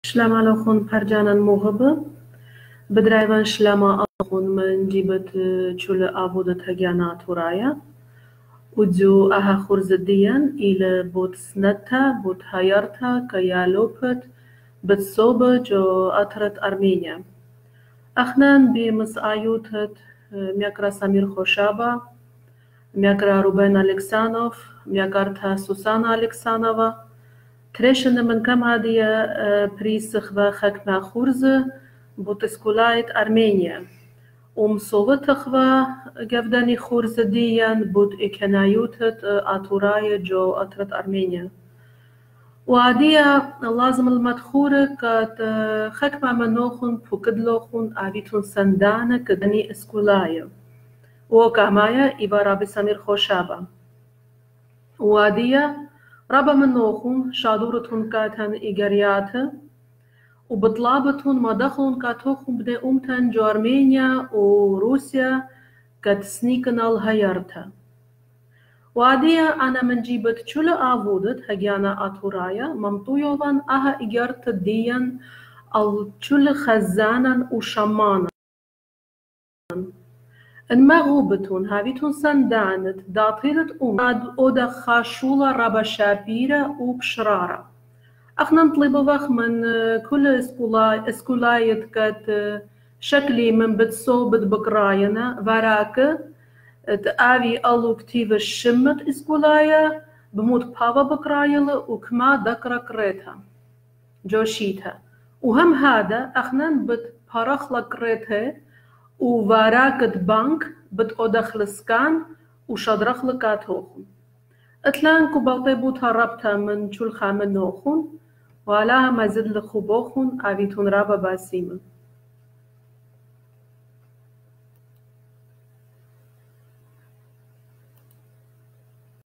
شلama lochun parjanan mughaba بدرايفان شلama أخون من جيبت شل أبودة هجانا ترايا ودزو أها خرزديان إلى بوت سنتا بوت هايرتا كيالوبت بتصوبة جو أطرت أرمينيا أخنان بمس آيوتت ميكرا سمير خوشابا ميكرا روبين ألكسانوف ميكارتا سوسانا ألكسانوفا تريشن من كم هادية بريسخ وخكنا خورزة بوتسكولايت أرمينيا صوتخوا جفداني خورزديان بوت إكنايوتت أطورايا جو أطرت أرمينيا وعادية لازم المدخورة كات خكما منوخن بوكدلوخن آبيتون سندانة كدني اسكولايا وكامايا إبا رابي سمير خوشابا وعادية رابا منوخن شادورتون كاتن إيجارياتا وبطلابتهم ما دخلون كاتوخهم بدي أمتن جو أرمينيا وروسيا كتسنيكنا الهيرتا وعادية أنا من جيبت شولا آفودت هجانا أطورايا ممطويوان أها إجارت ديان الشول خزانا وشمانا المغوبتون هاويتون سندانت داطيرت أودا خاشولا رابا شابيرة وبشرارة احنا نطلب وخ من كل اسكولايت كات شكلي من بتصوبت بقراينا وراك تآوي ألو كتيب الشمت اسكولايا بموت بابا بقرايلا وكما دكرا قريتها جوشيتها وهم هذا احنا بتبارخلا قريتها ووراك بانك بتقودخل سكان وشادرخل كاتوخن اتلان كوبالتي بوتها ربطها من شول خامن نوخن وعلاها ما زد لخوبوخن آويتون رابا باسيمة